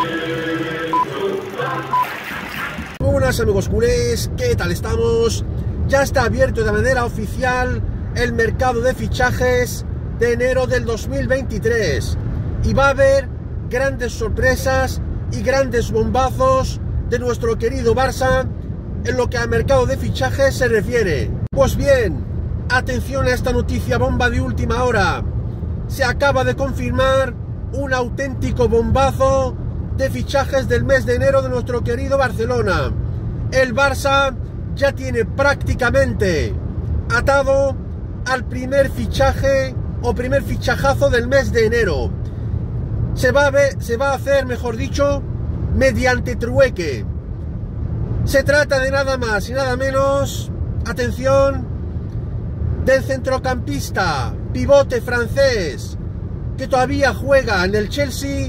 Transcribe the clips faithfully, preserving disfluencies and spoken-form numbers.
Muy buenas amigos culés, ¿qué tal estamos? Ya está abierto de manera oficial el mercado de fichajes de enero del dos mil veintitrés y va a haber grandes sorpresas y grandes bombazos de nuestro querido Barça en lo que al mercado de fichajes se refiere. Pues bien, atención a esta noticia bomba de última hora. Se acaba de confirmar un auténtico bombazo de fichajes del mes de enero de nuestro querido Barcelona. El Barça ya tiene prácticamente atado al primer fichaje o primer fichajazo del mes de enero. Se va a ver, se va a hacer, mejor dicho, mediante trueque. Se trata de nada más y nada menos, atención, del centrocampista, pivote francés, que todavía juega en el Chelsea,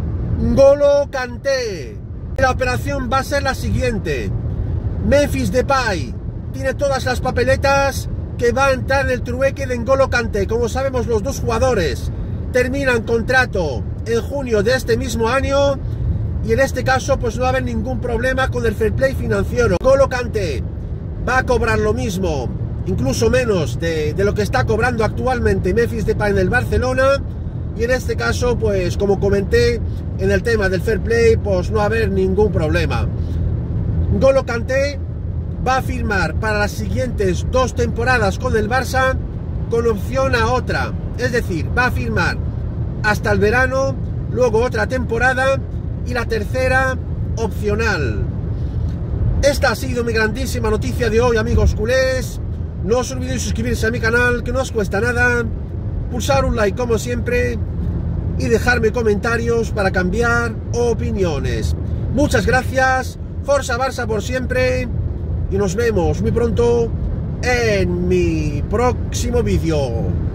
N'Golo Kanté. La operación va a ser la siguiente: Memphis Depay tiene todas las papeletas que va a entrar en el trueque de N'Golo Kanté. Como sabemos, los dos jugadores terminan contrato en junio de este mismo año y en este caso pues no va a haber ningún problema con el fair play financiero. N'Golo Kanté va a cobrar lo mismo, incluso menos de, de lo que está cobrando actualmente Memphis Depay en el Barcelona, y en este caso pues como comenté en el tema del fair play pues no va a haber ningún problema. N'Golo Kanté va a firmar para las siguientes dos temporadas con el Barça con opción a otra, es decir, va a firmar hasta el verano, luego otra temporada y la tercera opcional. Esta ha sido mi grandísima noticia de hoy, amigos culés. No os olvidéis suscribirse a mi canal, que no os cuesta nada, pulsar un like como siempre y dejarme comentarios para cambiar opiniones. Muchas gracias, Forza Barça por siempre y nos vemos muy pronto en mi próximo vídeo.